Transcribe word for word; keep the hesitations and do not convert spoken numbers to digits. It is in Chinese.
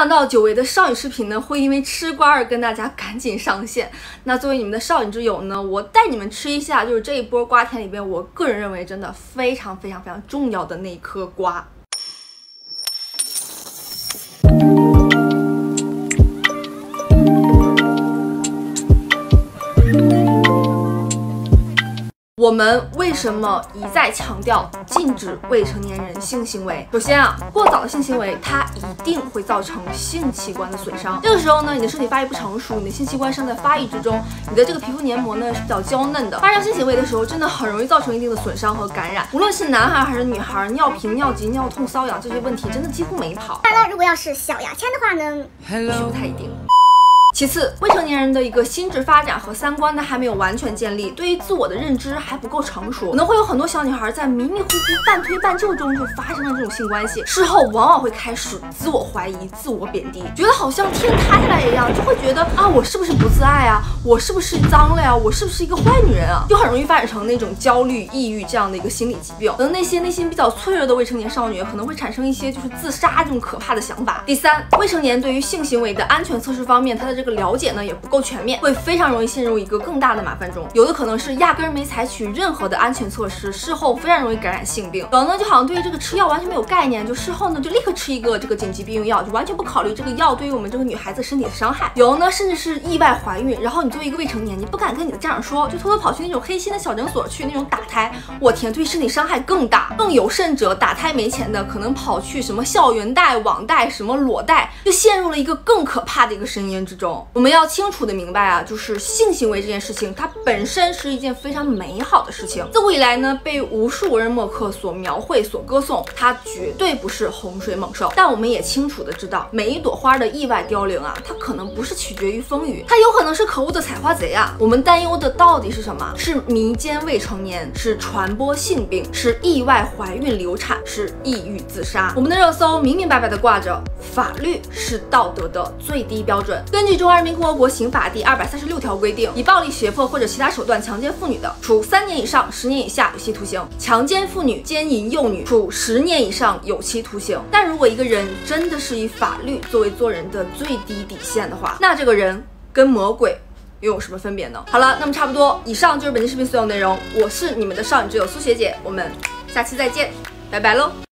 想到久违的少女视频呢，会因为吃瓜而跟大家赶紧上线。那作为你们的少女之友呢，我带你们吃一下，就是这一波瓜田里边，我个人认为真的非常非常非常重要的那一颗瓜。 我们为什么一再强调禁止未成年人性行为？首先啊，过早的性行为它一定会造成性器官的损伤。这个时候呢，你的身体发育不成熟，你的性器官尚在发育之中，你的这个皮肤黏膜呢是比较娇嫩的，发生性行为的时候，真的很容易造成一定的损伤和感染。无论是男孩还是女孩，尿频、尿急、尿痛、瘙痒这些问题真的几乎没跑。 当然了，如果要是小牙签的话呢， 也许不太一定。 其次，未成年人的一个心智发展和三观呢还没有完全建立，对于自我的认知还不够成熟，可能会有很多小女孩在迷迷糊糊、半推半就中就发生了这种性关系，事后往往会开始自我怀疑、自我贬低，觉得好像天塌下来一样，就会觉得啊，我是不是不自爱啊？我是不是脏了呀？我是不是一个坏女人啊？就很容易发展成那种焦虑、抑郁这样的一个心理疾病。可能那些内心比较脆弱的未成年少女可能会产生一些就是自杀这种可怕的想法。第三，未成年对于性行为的安全测试方面，他的这个了解呢也不够全面，会非常容易陷入一个更大的麻烦中。有的可能是压根儿没采取任何的安全措施，事后非常容易感染性病。有的呢就好像对于这个吃药完全没有概念，就事后呢就立刻吃一个这个紧急避孕药，就完全不考虑这个药对于我们这个女孩子身体的伤害。有的呢甚至是意外怀孕，然后你作为一个未成年，你不敢跟你的家长说，就偷偷跑去那种黑心的小诊所去那种打胎。我天，对身体伤害更大。更有甚者，打胎没钱的可能跑去什么校园贷、网贷、什么裸贷，就陷入了一个更可怕的一个深渊之中。我们要清楚的明白啊，就是性行为这件事情，它本身是一件非常美好的事情。自古以来呢，被无数人墨客所描绘、所歌颂，它绝对不是洪水猛兽。但我们也清楚的知道，每一朵花的意外凋零啊，它可能不是取决于风雨，它有可能是可恶的采花贼啊。我们担忧的到底是什么？是迷奸未成年，是传播性病，是意外怀孕流产，是抑郁自杀。我们的热搜明明白白的挂着法律是道德的最低标准。根据中华人民共和国刑法第二百三十六条规定，以暴力、胁迫或者其他手段强奸妇女的，处三年以上十年以下有期徒刑；强奸妇女、奸淫幼女，处十年以上有期徒刑。但如果一个人真的是以法律作为做人的最低底线的话，那这个人跟魔鬼又有什么分别呢？好了，那么差不多，以上就是本期视频所有内容。我是你们的少女之友苏学姐，我们下期再见，拜拜喽。